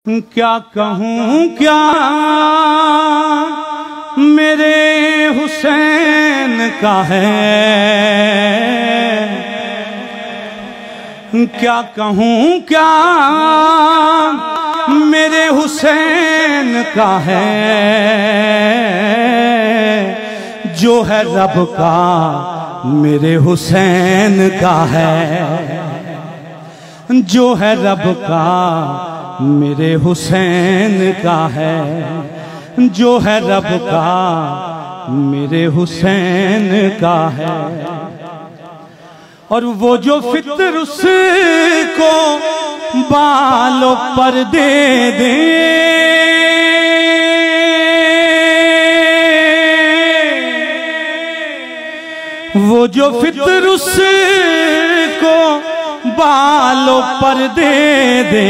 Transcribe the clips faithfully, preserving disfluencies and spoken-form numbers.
کیا کہوں کیا میرے حسین کا ہے، کیا کہوں کیا میرے حسین کا ہے، جو ہے رب کا میرے حسین کا ہے، جو ہے رب کا میرے حسین کا ہے، جو ہے رب کا میرے حسین کا ہے۔ اور وہ جو فطر اس کو بالوں پر دے دے، وہ جو فطر اس کو بالوں پر دے دے،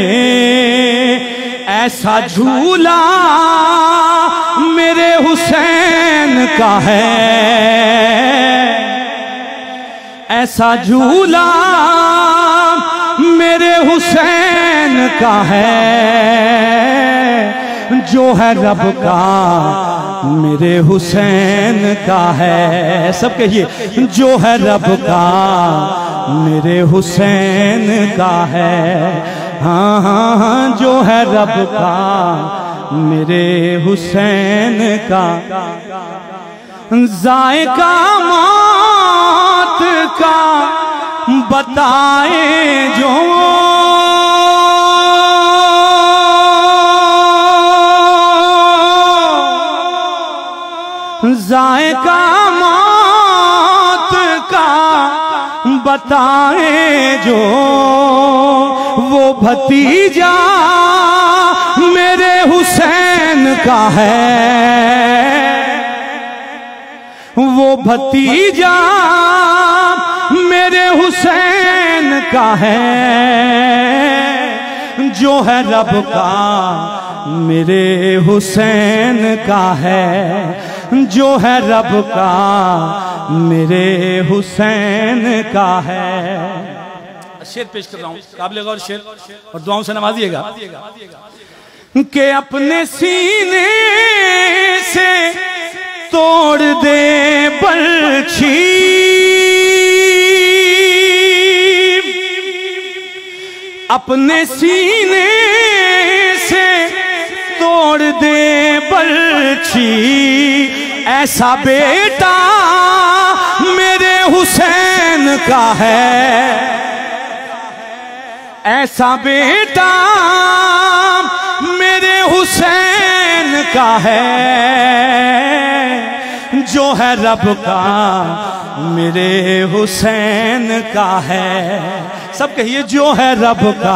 ایسا جھولا میرے حسین کا ہے، ایسا جھولا میرے حسین کا ہے، جو ہے رب کا میرے حسین کا ہے۔ سب کہیے، جو ہے رب کا میرے حسین کا ہے، ہاں ہاں ہاں، جو ہے رب کا میرے حسین کا۔ ذائقہ موت کا بتائے جو، ذائقہ موت کا بتائے جو، وہ بھتیجا میرے حسین کا ہے، وہ بھتیجا میرے حسین کا ہے، جو ہے رب کا میرے حسین کا ہے، جو ہے رب کا میرے حسین کا ہے۔ شعر پیش کر رہا ہوں، قابل غور شعر، اور دعاؤں سے نوازیے گا۔ کہ اپنے سینے سے توڑ دے برچھی، اپنے سینے سے توڑ دے برچھی، ایسا بیٹا میرے حسین کا ہے، ایسا بیٹا میرے حسین کا ہے، جو ہے رب کا میرے حسین کا ہے۔ سب کہیے، جو ہے رب کا،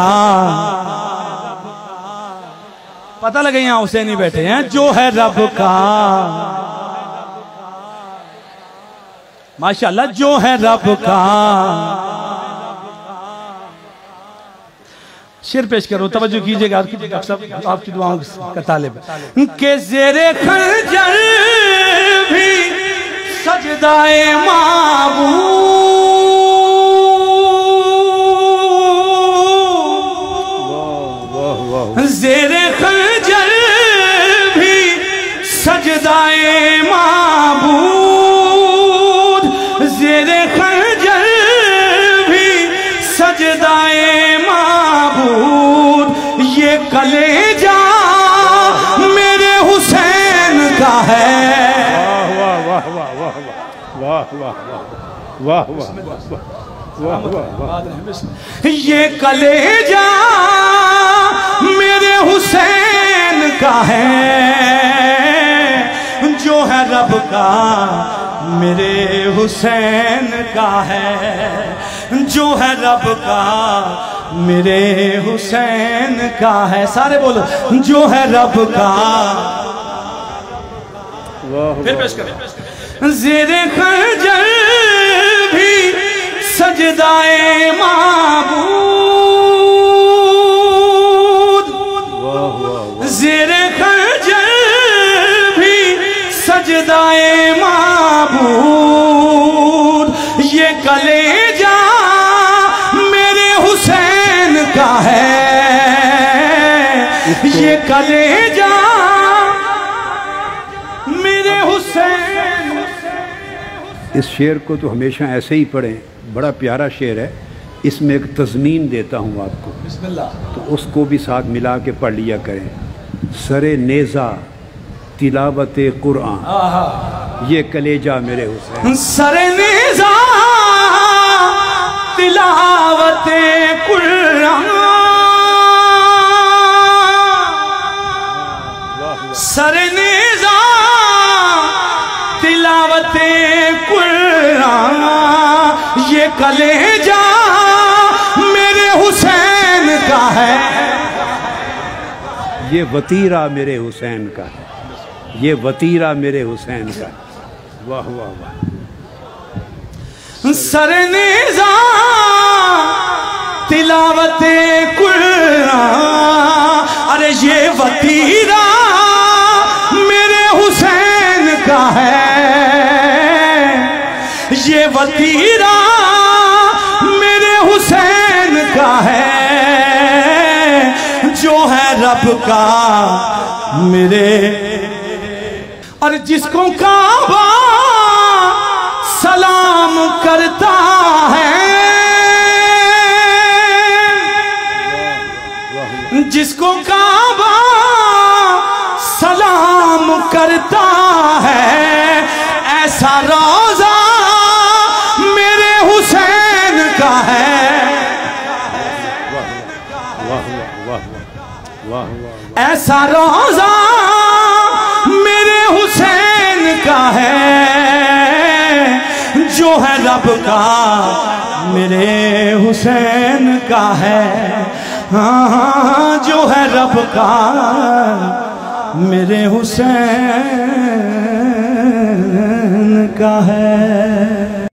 پتہ لگے یہاں حسینی بیٹھے ہیں، جو ہے رب کا، ماشاءاللہ، جو ہے رب کا۔ شعر پیش کرو، توجہ کیجئے گا، آپ کی دعاؤں کا طالب ہے۔ کہ زیر خنجر بھی سجدائے معبود، زیر خنجر بھی سجدائے معبود، زیر خنجر بھی سجدائے معبود، یہ کلیجہ میرے حسین کا ہے۔ واہ واہ واہ واہ واہ واہ واہ واہ، یہ کلیجہ میرے حسین کا ہے، جو ہے رب کا میرے حسین کا ہے، جو ہے رب کا میرے حسین کا ہے۔ سارے بولو، جو ہے رب کا۔ پھر پیش کریں۔ زیر خنجر بھی سجدائے معبود، زیر خنجر بھی سجدائے معبود، یہ کلیجہ میرے حسین کا ہے، یہ کلیجہ میرے حسین. اس شعر کو تو ہمیشہ ایسے ہی پڑھیں، بڑا پیارا شعر ہے. اس میں ایک تضمین دیتا ہوں آپ کو، بسم اللہ، تو اس کو بھی ساتھ ملا کے پڑھ لیا کریں. سر نیزہ تلاوت قرآن، یہ کلیجہ میرے حسین. سر نیزہ تلاوت قرآن، سر نیزہ تلاوت قرآن، یہ کلیجہ میرے حسین کا ہے. یہ وطیرہ میرے حسین کا ہے، یہ وطیرہ میرے حسین کا ہے. واہ واہ واہ. سر نیزہ تلاوت قرآن، ارے یہ وطیرہ میرے حسین کا ہے، یہ وطیرہ میرے حسین کا ہے، جو ہے رب کا میرے. اور جس کو کعبہ سلام کرتا ہے، جس کو کعبہ سلام کرتا ہے، ایسا روزہ میرے حسین کا ہے. ایسا روزہ میرے حسین کا ہے، جو ہے رب کا میرے حسین کا ہے. ہاں جو ہے رب کا میرے حسین کا ہے.